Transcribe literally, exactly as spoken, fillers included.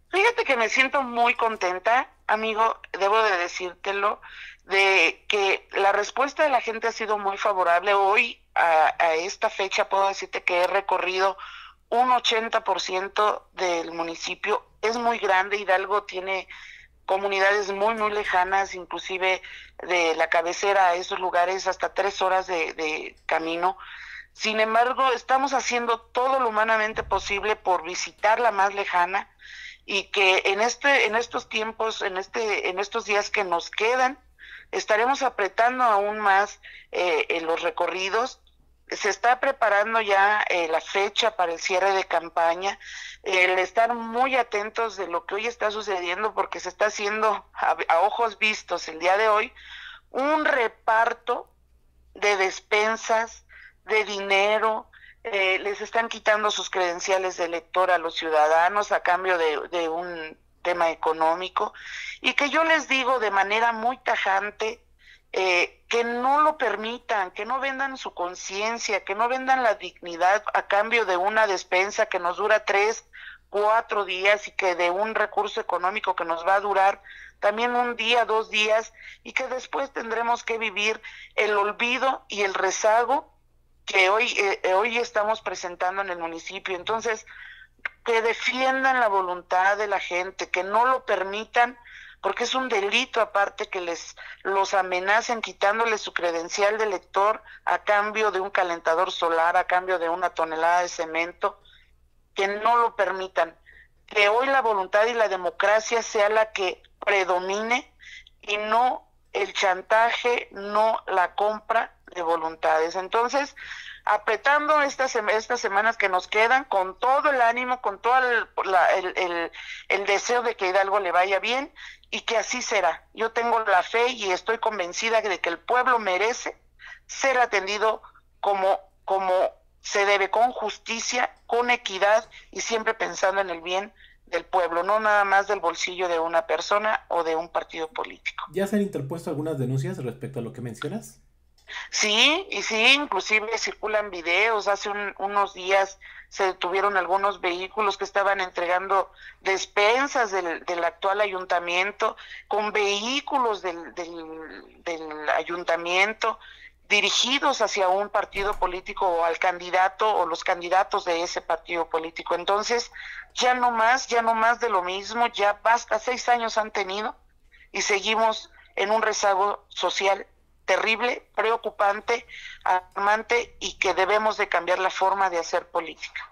Fíjate que me siento muy contenta, amigo, debo de decírtelo, de que la respuesta de la gente ha sido muy favorable. Hoy, a, a esta fecha, puedo decirte que he recorrido un ochenta por ciento del municipio. Es muy grande, Hidalgo tiene comunidades muy, muy lejanas, inclusive de la cabecera a esos lugares hasta tres horas de, de camino. Sin embargo, estamos haciendo todo lo humanamente posible por visitar la más lejana y que en este, en estos tiempos, en este, en estos días que nos quedan, estaremos apretando aún más eh, en los recorridos. Se está preparando ya eh, la fecha para el cierre de campaña, el estar muy atentos de lo que hoy está sucediendo, porque se está haciendo a, a ojos vistos el día de hoy un reparto de despensas, de dinero, eh, les están quitando sus credenciales de elector a los ciudadanos a cambio de, de un tema económico, y que yo les digo de manera muy tajante, eh, que no lo permitan, que no vendan su conciencia, que no vendan la dignidad a cambio de una despensa que nos dura tres, cuatro días y que de un recurso económico que nos va a durar también un día, dos días, y que después tendremos que vivir el olvido y el rezago que hoy, eh, hoy estamos presentando en el municipio. Entonces, que defiendan la voluntad de la gente, que no lo permitan, porque es un delito aparte que les los amenacen quitándoles su credencial de elector a cambio de un calentador solar, a cambio de una tonelada de cemento. Que no lo permitan, que hoy la voluntad y la democracia sea la que predomine y no el chantaje, no la compra de voluntades. Entonces, apretando estas, estas semanas que nos quedan, con todo el ánimo, con todo el, la, el, el, el deseo de que Hidalgo le vaya bien, y que así será. Yo tengo la fe y estoy convencida de que el pueblo merece ser atendido como, como se debe, con justicia, con equidad y siempre pensando en el bien del pueblo, no nada más del bolsillo de una persona o de un partido político. ¿Ya se han interpuesto algunas denuncias respecto a lo que mencionas? Sí, y sí, inclusive circulan videos. Hace un, unos días se detuvieron algunos vehículos que estaban entregando despensas del, del actual ayuntamiento, con vehículos del, del, del ayuntamiento dirigidos hacia un partido político o al candidato o los candidatos de ese partido político. Entonces, ya no más, ya no más de lo mismo, ya basta, seis años han tenido y seguimos en un rezago social terrible, preocupante, alarmante, y que debemos de cambiar la forma de hacer política.